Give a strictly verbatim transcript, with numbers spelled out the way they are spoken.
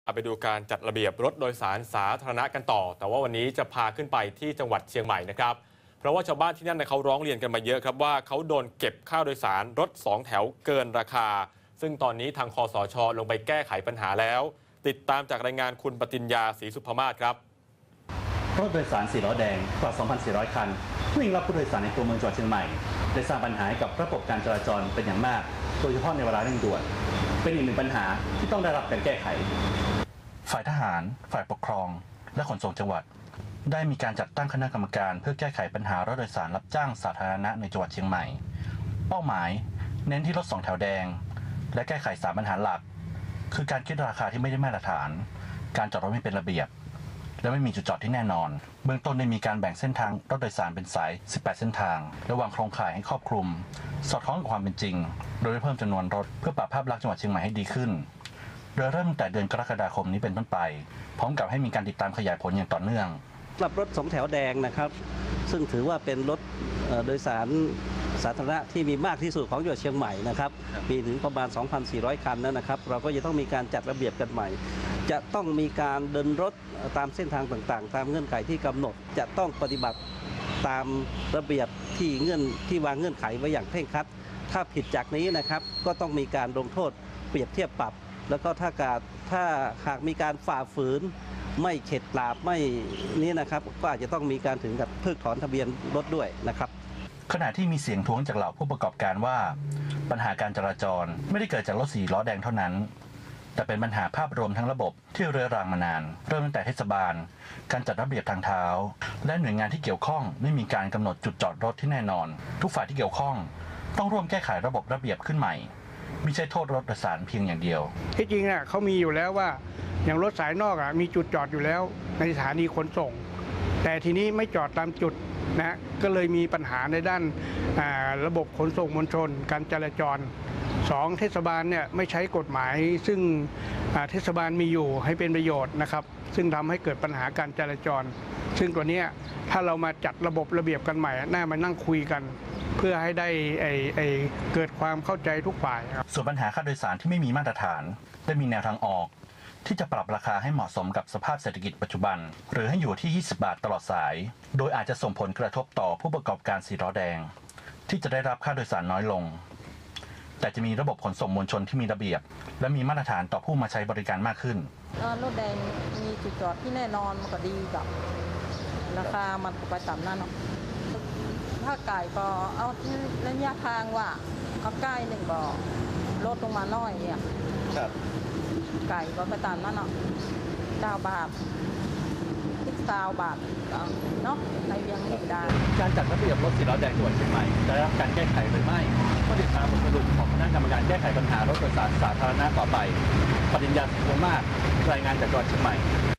เอาไปดูการจัดระเบียบรถโดยสารสาธารณะกันต่อแต่ว่าวันนี้จะพาขึ้นไปที่จังหวัดเชียงใหม่นะครับเพราะว่าชาวบ้านที่นั่นเขาร้องเรียนกันมาเยอะครับว่าเขาโดนเก็บค่าโดยสารรถสองแถวเกินราคาซึ่งตอนนี้ทางคสช.ลงไปแก้ไขปัญหาแล้วติดตามจากรายงานคุณปติญญาศรีสุภมาศครับรถโดยสารสี่ล้อแดงกว่า สองพันสี่ร้อย คันวิ่งรับผู้โดยสารในตัวเมืองจังหวัดเชียงใหม่ได้สร้างปัญหากับระบบการจราจรเป็นอย่างมากโดยเฉพาะในเวลาเร่งด่วนเป็นอีกหนึ่งปัญหาที่ต้องได้รับการแก้ไขฝ่ายทหารฝ่ายปกครองและขนส่งจังหวัดได้มีการจัดตั้งคณะกรรมการเพื่อแก้ไขปัญหารถโดยสารรับจ้างสาธารณะในจังหวัดเชียงใหม่เป้าหมายเน้นที่รถสองแถวแดงและแก้ไขสามปัญหาหลักคือการคิดราคาที่ไม่ได้มาตรฐานการจอดรถไม่เป็นระเบียบและไม่มีจุดจอดที่แน่นอนเบื้องต้นได้มีการแบ่งเส้นทางรถโดยสารเป็นสายสิบแปดเส้นทางและวางโครงข่ายให้ครอบคลุมสอดคล้องกับความเป็นจริงโดยได้เพิ่มจำนวนรถเพื่อปรับภาพลักษณ์จังหวัดเชียงใหม่ให้ดีขึ้นโดยเริ่มตั้งแต่เดือนกรกฎาคมนี้เป็นต้นไปพร้อมกับให้มีการติดตามขยายผลอย่างต่อเนื่องสำหรับรถสองแถวแดงนะครับซึ่งถือว่าเป็นรถโดยสารสาธารณะที่มีมากที่สุดของจังหวัดเชียงใหม่นะครับมีถึงประมาณ สองพันสี่ร้อย คันแล้วนะครับเราก็จะต้องมีการจัดระเบียบกันใหม่จะต้องมีการเดินรถตามเส้นทางต่างๆตามเงื่อนไขที่กำหนดจะต้องปฏิบัติตามระเบียบที่เงื่อนที่วางเงื่อนไขไว้อย่างเคร่งครัดถ้าผิดจากนี้นะครับก็ต้องมีการลงโทษเปรียบเทียบปรับแล้วก็ถ้าการถ้าหากมีการฝ่าฝืนไม่เข็ดหลาบไม่นี้นะครับก็อาจจะต้องมีการถึงกับเพิกถอนทะเบียนรถด้วยนะครับขณะที่มีเสียงท้วงจากเหล่าผู้ประกอบการว่าปัญหาการจราจรไม่ได้เกิดจากรถสีล้อแดงเท่านั้นแต่เป็นปัญหาภาพรวมทั้งระบบที่เรื้อรังมานานเริ่มตั้งแต่เทศบาลการจัดระเบียบทางเท้าและหน่วยงานที่เกี่ยวข้องไม่มีการกำหนดจุดจอดรถที่แน่นอนทุกฝ่ายที่เกี่ยวข้องต้องร่วมแก้ไขระบบระเบียบขึ้นใหม่ไม่ใช่โทษรถโดยสารเพียงอย่างเดียวที่จริงน่ะเขามีอยู่แล้วว่าอย่างรถสายนอกอ่ะมีจุดจอดอยู่แล้วในสถานีขนส่งแต่ทีนี้ไม่จอดตามจุดนะก็เลยมีปัญหาในด้านระบบขนส่งมวลชนการจราจรสองเทศบาลเนี่ยไม่ใช้กฎหมายซึ่งเทศบาลมีอยู่ให้เป็นประโยชน์นะครับซึ่งทำให้เกิดปัญหาการจราจรซึ่งตัวนี้ถ้าเรามาจัดระบบระเบียบกันใหม่น่ามานั่งคุยกันเพื่อให้ได้ไอ้ไอ้เกิดความเข้าใจทุกฝ่ายครับส่วนปัญหาค่าโดยสารที่ไม่มีมาตรฐานได้มีแนวทางออกที่จะปรับราคาให้เหมาะสมกับสภาพเศรษฐกิจปัจจุบันหรือให้อยู่ที่ยี่สิบบาทตลอดสายโดยอาจจะส่งผลกระทบต่อผู้ประกอบการสีล้อแดงที่จะได้รับค่าโดยสารน้อยลงแต่จะมีระบบขนส่งมวลชนที่มีระเบียบและมีมาตรฐานต่อผู้มาใช้บริการมากขึ้นรถแดงมีจุดจอดที่แน่นอนมันก็ดีกับราคามันไปต่ำนั่นเนาะถ้าไก่ก็เอาระยะทางว่าเขาใกล้หนึ่งบ่อลดลงมาน้อยเนี่ยครับไก่ก็ไปตามนั่นเนาะเก้าบาทสิบสามบาทเนาะในเวียงนี้ได้การจัดระเบียบรถสีล้อแดงจังหวัดเชียงใหม่จะได้รับการแก้ไขหรือไม่ก็ติดตามบทสรุปของคณะกรรมการแก้ไขปัญหารถโดยสารสาธารณะต่อไปปริญญาสิงห์วงศ์มากรายงานจากจังหวัดเชียงใหม่